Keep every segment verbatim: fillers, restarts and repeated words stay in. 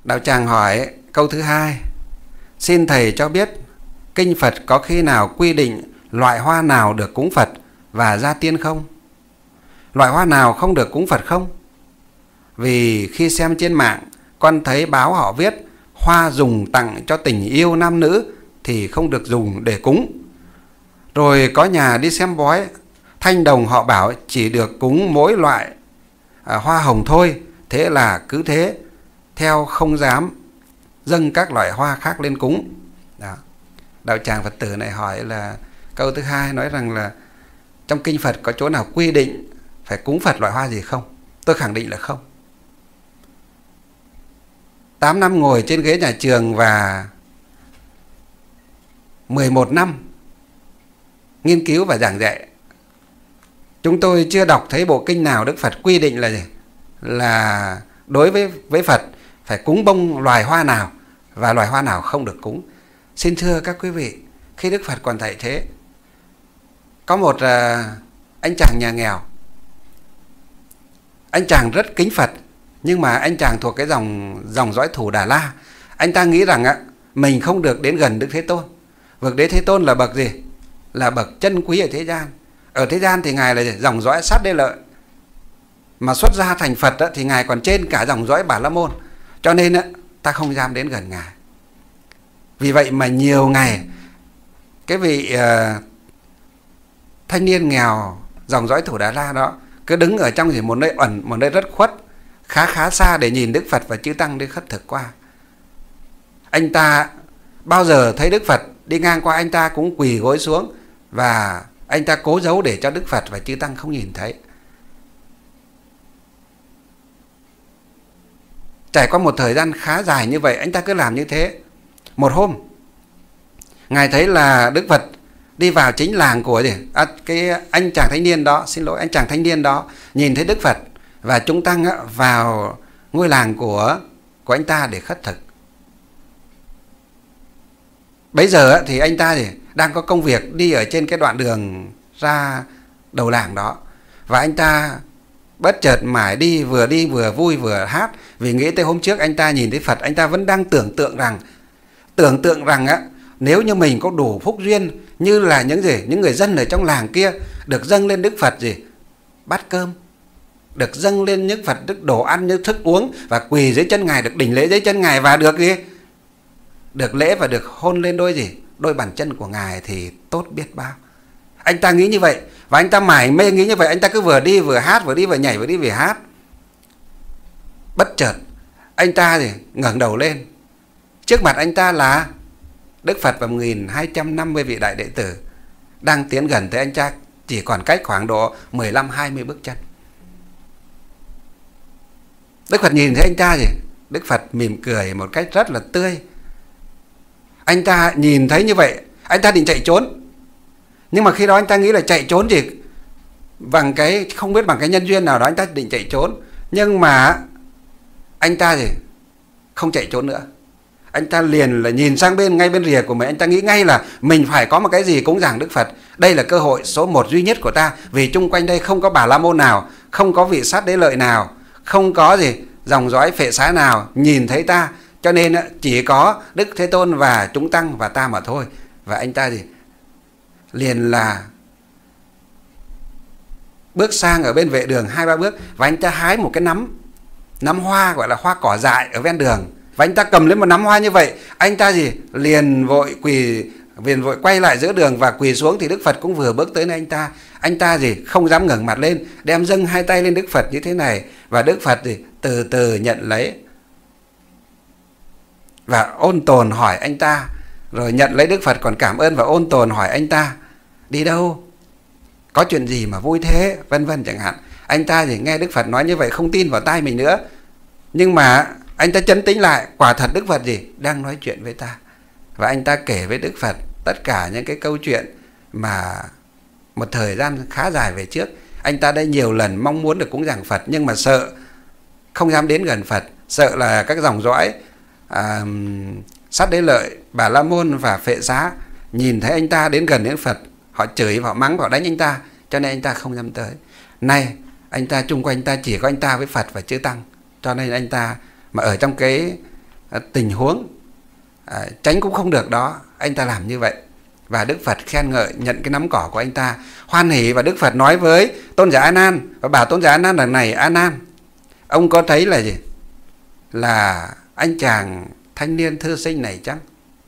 Đạo tràng hỏi câu thứ hai: xin thầy cho biết kinh Phật có khi nào quy định loại hoa nào được cúng Phật và gia tiên không? Loại hoa nào không được cúng Phật không? Vì khi xem trên mạng, con thấy báo họ viết hoa dùng tặng cho tình yêu nam nữ thì không được dùng để cúng. Rồi có nhà đi xem bói, thanh đồng họ bảo chỉ được cúng mỗi loại à, hoa hồng thôi. Thế là cứ thế, theo không dám dâng các loại hoa khác lên cúng. Đó. Đạo tràng Phật tử này hỏi là câu thứ hai, nói rằng là trong kinh Phật có chỗ nào quy định phải cúng Phật loại hoa gì không? Tôi khẳng định là không. tám năm ngồi trên ghế nhà trường và mười một năm nghiên cứu và giảng dạy, chúng tôi chưa đọc thấy bộ kinh nào Đức Phật quy định là gì? Là đối với với Phật phải cúng bông loài hoa nào và loài hoa nào không được cúng. Xin thưa các quý vị, khi Đức Phật còn dạy thế, có một uh, anh chàng nhà nghèo. Anh chàng rất kính Phật, nhưng mà anh chàng thuộc cái dòng dòng dõi Thủ Đà La. Anh ta nghĩ rằng á, mình không được đến gần Đức Thế Tôn. Bậc Đế Thế Tôn là bậc gì? Là bậc chân quý ở thế gian. Ở thế gian thì Ngài là gì? Dòng dõi Sát Đế Lợi. Mà xuất gia thành Phật á, thì Ngài còn trên cả dòng dõi Bà La Môn. Cho nên á, ta không dám đến gần Ngài. Vì vậy mà nhiều ngày cái vị uh, thanh niên nghèo dòng dõi Thủ Đà La đó cứ đứng ở trong gì một nơi ẩn, một nơi rất khuất, khá khá xa để nhìn Đức Phật và chư Tăng đi khất thực qua. Anh ta bao giờ thấy Đức Phật đi ngang qua, anh ta cũng quỳ gối xuống và anh ta cố giấu để cho Đức Phật và chư Tăng không nhìn thấy. Trải qua một thời gian khá dài như vậy, anh ta cứ làm như thế. Một hôm, Ngài thấy là Đức Phật đi vào chính làng của gì? À, cái anh chàng thanh niên đó, xin lỗi, anh chàng thanh niên đó nhìn thấy Đức Phật và chúng Tăng vào ngôi làng của của anh ta để khất thực. Bấy giờ thì anh ta thì đang có công việc đi ở trên cái đoạn đường ra đầu làng đó, và anh ta bất chợt mải đi, vừa đi vừa vui vừa hát, vì nghĩ tới hôm trước anh ta nhìn thấy Phật, anh ta vẫn đang tưởng tượng rằng tưởng tượng rằng á, nếu như mình có đủ phúc duyên như là những gì những người dân ở trong làng kia, được dâng lên Đức Phật gì bát cơm, được dâng lên những Phật đức đồ ăn như thức uống, và quỳ dưới chân Ngài, được đảnh lễ dưới chân Ngài, và được gì được lễ và được hôn lên đôi gì đôi bàn chân của Ngài thì tốt biết bao. Anh ta nghĩ như vậy, và anh ta mải mê nghĩ như vậy. Anh ta cứ vừa đi vừa hát, vừa đi vừa nhảy, vừa đi vừa hát. Bất chợt anh ta thì ngẩng đầu lên, trước mặt anh ta là Đức Phật và một nghìn hai trăm năm mươi vị đại đệ tử đang tiến gần tới anh ta, chỉ còn cách khoảng độ mười lăm hai mươi bước chân. Đức Phật nhìn thấy anh ta gì Đức Phật mỉm cười một cách rất là tươi. Anh ta nhìn thấy như vậy, anh ta định chạy trốn. Nhưng mà khi đó anh ta nghĩ là chạy trốn gì bằng cái không biết bằng cái nhân duyên nào đó, anh ta định chạy trốn. Nhưng mà anh ta thì không chạy trốn nữa. Anh ta liền là nhìn sang bên, ngay bên rìa của mình. Anh ta nghĩ ngay là mình phải có một cái gì cúng dường Đức Phật. Đây là cơ hội số một duy nhất của ta. Vì chung quanh đây không có Bà La Môn nào, không có vị Sát Đế Lợi nào, không có gì dòng dõi Phệ Xá nào nhìn thấy ta. Cho nên chỉ có Đức Thế Tôn và chúng Tăng và ta mà thôi. Và anh ta gì liền là bước sang ở bên vệ đường hai ba bước, và anh ta hái một cái nắm nắm hoa gọi là hoa cỏ dại ở ven đường, và anh ta cầm lên một nắm hoa như vậy. Anh ta gì liền vội quỳ liền vội quay lại giữa đường và quỳ xuống, thì Đức Phật cũng vừa bước tới nơi anh ta. Anh ta gì không dám ngẩng mặt lên, đem dâng hai tay lên Đức Phật như thế này, và Đức Phật gì từ từ nhận lấy và ôn tồn hỏi anh ta. Rồi nhận lấy Đức Phật còn cảm ơn và ôn tồn hỏi anh ta đi đâu, có chuyện gì mà vui thế, vân vân chẳng hạn. Anh ta thì nghe Đức Phật nói như vậy không tin vào tai mình nữa, nhưng mà anh ta trấn tĩnh lại, quả thật Đức Phật gì đang nói chuyện với ta. Và anh ta kể với Đức Phật tất cả những cái câu chuyện mà một thời gian khá dài về trước anh ta đã nhiều lần mong muốn được cúng dường Phật, nhưng mà sợ không dám đến gần Phật, sợ là các dòng dõi à, Sát Đế Lợi, Bà La Môn và Phệ Xá nhìn thấy anh ta đến gần đến Phật, họ chửi, họ mắng, họ đánh anh ta, cho nên anh ta không dám tới. Nay anh ta chung quanh anh ta chỉ có anh ta với Phật và chư Tăng, cho nên anh ta mà ở trong cái tình huống à, tránh cũng không được đó, anh ta làm như vậy. Và Đức Phật khen ngợi, nhận cái nắm cỏ của anh ta, hoan hỉ. Và Đức Phật nói với tôn giả A Nan và bảo tôn giả A Nan rằng này A Nan, ông có thấy là gì, là anh chàng thanh niên thư sinh này chăng,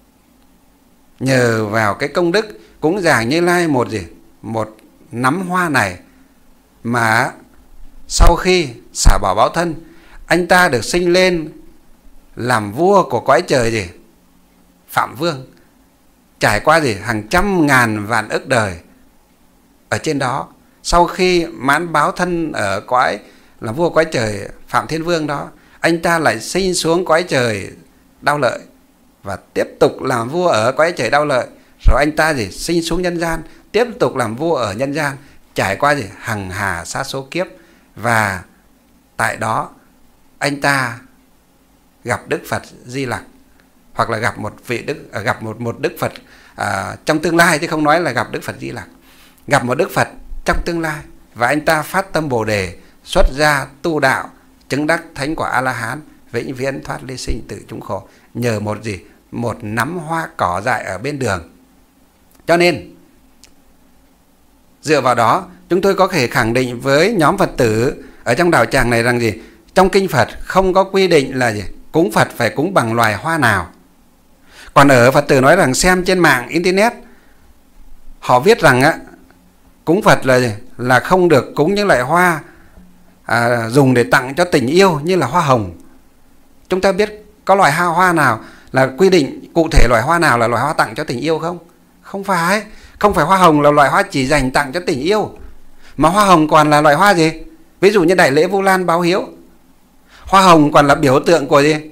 nhờ vào cái công đức cúng dường Như Lai một gì, một nắm hoa này mà sau khi xả bỏ báo thân, anh ta được sinh lên làm vua của cõi trời gì, Phạm Vương, trải qua gì hàng trăm ngàn vạn ức đời ở trên đó. Sau khi mãn báo thân ở cõi làm vua cõi trời Phạm Thiên Vương đó, anh ta lại sinh xuống cõi trời Đao Lợi và tiếp tục làm vua ở cõi trời Đao Lợi. Rồi anh ta gì sinh xuống nhân gian, tiếp tục làm vua ở nhân gian, trải qua gì hằng hà sa số kiếp. Và tại đó anh ta gặp Đức Phật Di Lặc, hoặc là gặp một vị đức gặp một một Đức Phật à, trong tương lai, chứ không nói là gặp Đức Phật Di Lặc, gặp một Đức Phật trong tương lai. Và anh ta phát tâm Bồ đề, xuất gia tu đạo, chứng đắc thánh quả A La Hán, vĩnh viễn thoát ly sinh tử chúng khổ, nhờ một gì, một nắm hoa cỏ dại ở bên đường. Cho nên dựa vào đó, chúng tôi có thể khẳng định với nhóm Phật tử ở trong đạo tràng này rằng gì, trong kinh Phật không có quy định là gì, cúng Phật phải cúng bằng loài hoa nào. Còn ở Phật tử nói rằng xem trên mạng internet, họ viết rằng á, cúng Phật là gì, là không được cúng những loại hoa à, dùng để tặng cho tình yêu như là hoa hồng. Chúng ta biết có loại hoa hoa nào là quy định cụ thể loại hoa nào là loại hoa tặng cho tình yêu không? Không phải. Không phải hoa hồng là loại hoa chỉ dành tặng cho tình yêu. Mà hoa hồng còn là loại hoa gì? Ví dụ như đại lễ Vu Lan báo hiếu, hoa hồng còn là biểu tượng của gì?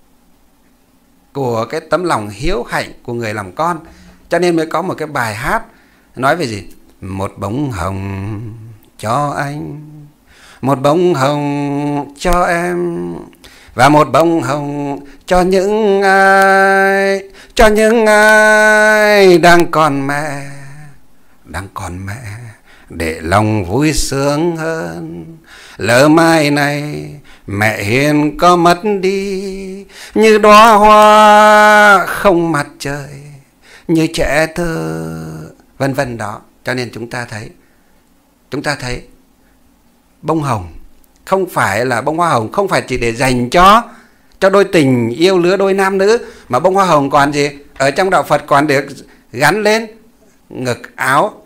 Của cái tấm lòng hiếu hạnh của người làm con. Cho nên mới có một cái bài hát nói về gì? Một bông hồng cho anh, một bông hồng cho em, và một bông hồng cho những ai, cho những ai đang còn mẹ, đang còn mẹ, để lòng vui sướng hơn. Lỡ mai này mẹ hiền có mất đi, như đóa hoa không mặt trời, như trẻ thơ, vân vân đó. Cho nên chúng ta thấy, chúng ta thấy bông hồng không phải là bông hoa hồng, không phải chỉ để dành cho cho đôi tình yêu lứa đôi nam nữ, mà bông hoa hồng còn gì, ở trong đạo Phật còn được gắn lên ngực áo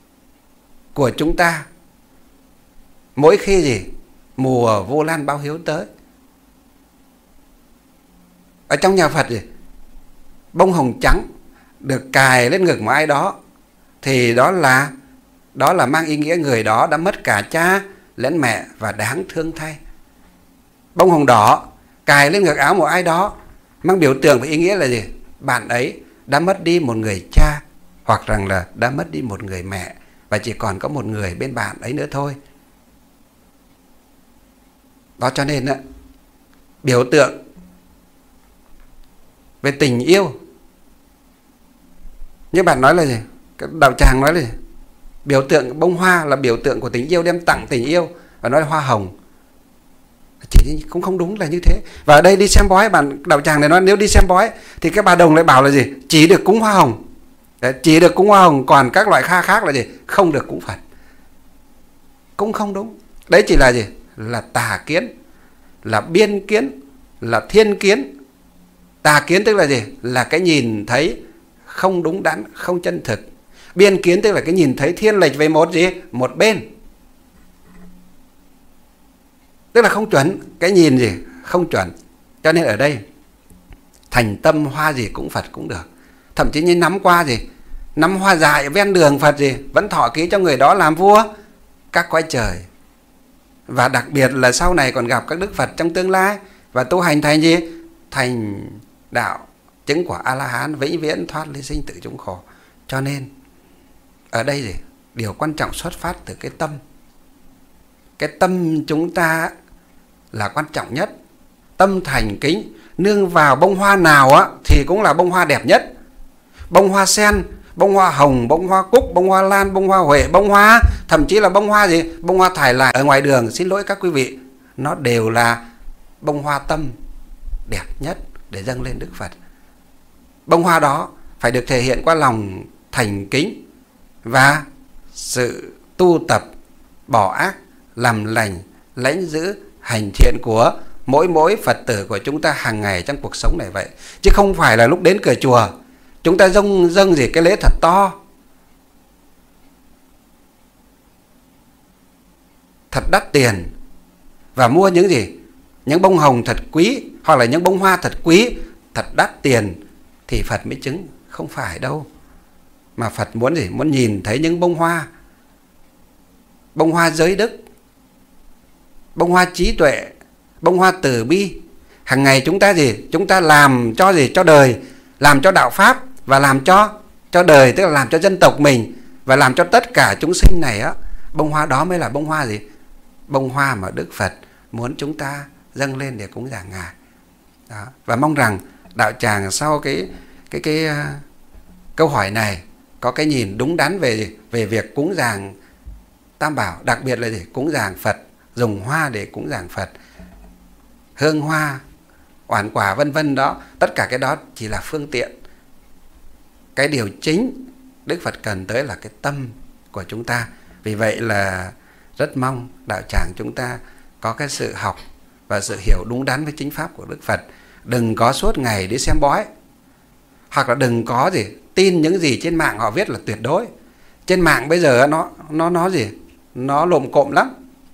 của chúng ta mỗi khi gì mùa Vu Lan báo hiếu tới. Ở trong nhà Phật gì, bông hồng trắng được cài lên ngực một ai đó thì đó là đó là mang ý nghĩa người đó đã mất cả cha lẫn mẹ và đáng thương thay. Bông hồng đỏ cài lên ngực áo một ai đó mang biểu tượng và ý nghĩa là gì? Bạn ấy đã mất đi một người cha, hoặc rằng là đã mất đi một người mẹ, và chỉ còn có một người bên bạn ấy nữa thôi. Đó, cho nên á, biểu tượng về tình yêu, như bạn nói là gì? Cái đạo tràng nói là gì? Biểu tượng bông hoa là biểu tượng của tình yêu, đem tặng tình yêu, và nói là hoa hồng. Chỉ cũng không đúng là như thế. Và ở đây đi xem bói, bạn đạo tràng này nói nếu đi xem bói thì cái bà đồng lại bảo là gì? Chỉ được cúng hoa hồng. Đấy, chỉ được cúng hoa hồng, còn các loại kha khác là gì? Không được cúng Phật. Cũng không đúng. Đấy chỉ là gì? Là tà kiến, là biên kiến, là thiên kiến. Tà kiến tức là gì? Là cái nhìn thấy không đúng đắn, không chân thực. Biên kiến tức là cái nhìn thấy thiên lệch về một gì? Một bên. Tức là không chuẩn, cái nhìn gì? Không chuẩn. Cho nên ở đây thành tâm hoa gì cũng Phật cũng được. Thậm chí như nắm qua gì? Nắm hoa dại ven đường Phật gì? Vẫn thọ ký cho người đó làm vua các cõi trời. Và đặc biệt là sau này còn gặp các Đức Phật trong tương lai và tu hành thành gì? Thành đạo chứng quả A La Hán, vĩnh viễn thoát ly sinh tử chúng khổ. Cho nên ở đây gì? Điều quan trọng xuất phát từ cái tâm. Cái tâm chúng ta là quan trọng nhất. Tâm thành kính, nương vào bông hoa nào á thì cũng là bông hoa đẹp nhất. Bông hoa sen, bông hoa hồng, bông hoa cúc, bông hoa lan, bông hoa huệ, bông hoa, thậm chí là bông hoa gì? Bông hoa thải lại ở ngoài đường, xin lỗi các quý vị, nó đều là bông hoa tâm đẹp nhất, để dâng lên Đức Phật. Bông hoa đó phải được thể hiện qua lòng thành kính và sự tu tập bỏ ác, làm lành, lãnh giữ, hành thiện của mỗi mỗi Phật tử của chúng ta hàng ngày trong cuộc sống này vậy. Chứ không phải là lúc đến cửa chùa chúng ta dâng dâng gì cái lễ thật to, thật đắt tiền, và mua những gì, những bông hồng thật quý, hoặc là những bông hoa thật quý, thật đắt tiền thì Phật mới chứng. Không phải đâu. Mà Phật muốn gì? Muốn nhìn thấy những bông hoa, bông hoa giới đức, bông hoa trí tuệ, bông hoa từ bi. Hàng ngày chúng ta gì? Chúng ta làm cho gì? Cho đời, làm cho đạo pháp, và làm cho cho đời, tức là làm cho dân tộc mình, và làm cho tất cả chúng sinh này á. Bông hoa đó mới là bông hoa gì? Bông hoa mà Đức Phật muốn chúng ta dâng lên để cúng dường Ngài. Đó. Và mong rằng đạo tràng sau cái cái cái uh, câu hỏi này có cái nhìn đúng đắn về về việc cúng dường Tam Bảo, đặc biệt là gì? Cúng dường Phật, dùng hoa để cúng dường Phật, hương hoa, oản quả vân vân đó, tất cả cái đó chỉ là phương tiện. Cái điều chính Đức Phật cần tới là cái tâm của chúng ta. Vì vậy là rất mong đạo tràng chúng ta có cái sự học và sự hiểu đúng đắn với chính pháp của Đức Phật. Đừng có suốt ngày đi xem bói, hoặc là đừng có gì tin những gì trên mạng họ viết là tuyệt đối. Trên mạng bây giờ nó nó nó gì? Nó lộm cộm lắm.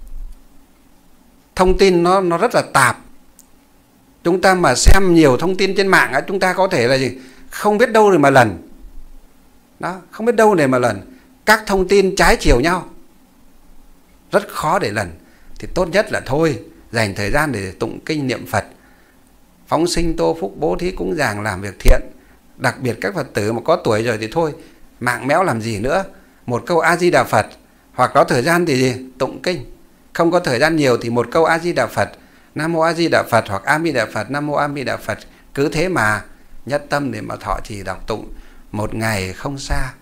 Thông tin nó nó rất là tạp. Chúng ta mà xem nhiều thông tin trên mạng, chúng ta có thể là gì? Không biết đâu để mà lần. Đó, không biết đâu để mà lần. Các thông tin trái chiều nhau, rất khó để lần. Thì tốt nhất là thôi, dành thời gian để tụng kinh niệm Phật, phóng sinh tô phúc, bố thí cúng dường, làm việc thiện. Đặc biệt các Phật tử mà có tuổi rồi thì thôi, mạng méo làm gì nữa. Một câu A Di Đà Phật, hoặc có thời gian thì gì? Tụng kinh. Không có thời gian nhiều thì một câu A Di Đà Phật, Nam Mô A Di Đà Phật, hoặc A Mi Đà Phật, Nam Mô A Mi Đà Phật. Cứ thế mà nhất tâm để mà thọ trì đọc tụng. Một ngày không xa,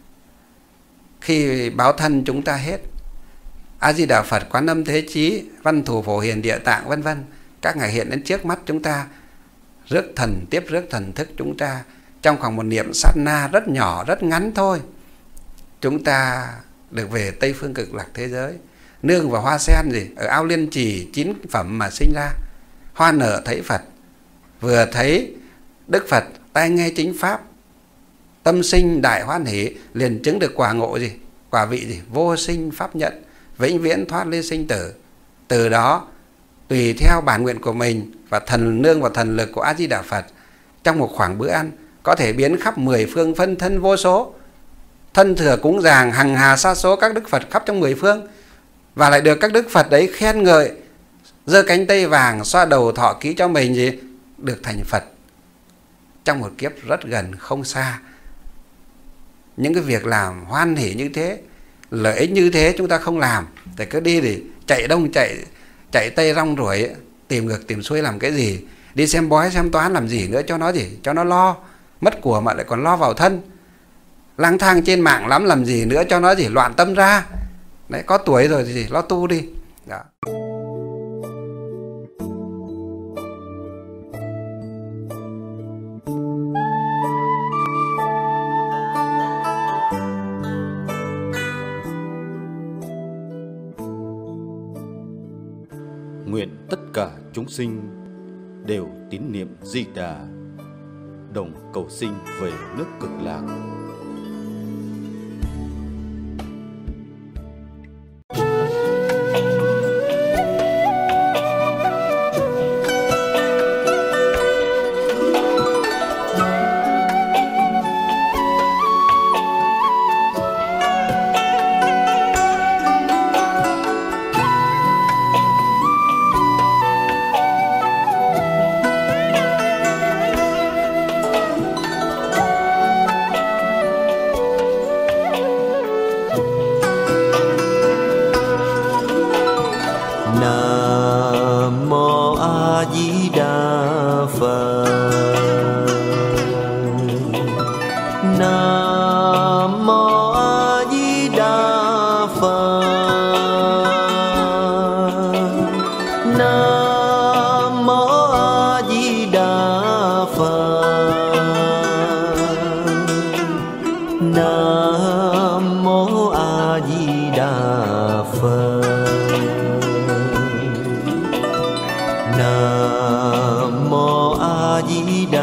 khi báo thân chúng ta hết, A Di Đà Phật, Quán Âm Thế Chí, Văn Thù Phổ Hiền, Địa Tạng vân vân, các ngài hiện đến trước mắt chúng ta, rước thần tiếp rước thần thức chúng ta. Trong khoảng một niệm sát na rất nhỏ, rất ngắn thôi, chúng ta được về Tây Phương Cực Lạc thế giới, nương vào hoa sen gì ở ao Liên Trì chín phẩm mà sinh ra. Hoa nở thấy Phật, vừa thấy Đức Phật, tai nghe chính pháp, tâm sinh đại hoan hỷ, liền chứng được quả ngộ gì? Quả vị gì? Vô sinh pháp nhận, vĩnh viễn thoát ly sinh tử. Từ đó tùy theo bản nguyện của mình và thần nương và thần lực của A Di Đà Phật, trong một khoảng bữa ăn có thể biến khắp mười phương phân thân vô số, thân thừa cúng dường hằng hà sa số các Đức Phật khắp trong mười phương, và lại được các Đức Phật đấy khen ngợi, giơ cánh tay vàng xoa đầu thọ ký cho mình gì? Được thành Phật trong một kiếp rất gần không xa. Những cái việc làm hoan hỷ như thế, lợi ích như thế chúng ta không làm, thì cứ đi thì chạy đông chạy chạy tây rong ruổi, tìm ngược tìm xuôi làm cái gì? Đi xem bói xem toán làm gì nữa cho nó gì? Cho nó lo, mất của mà lại còn lo vào thân. Lang thang trên mạng lắm làm gì nữa cho nó gì? Loạn tâm ra. Đấy, có tuổi rồi thì gì? Lo tu đi. Đó. Nguyện tất cả chúng sinh đều tín niệm Di Đà, đồng cầu sinh về nước Cực Lạc. Nam Mô A Di Đà Phật. Đà Phật. Nam mô A Di Đà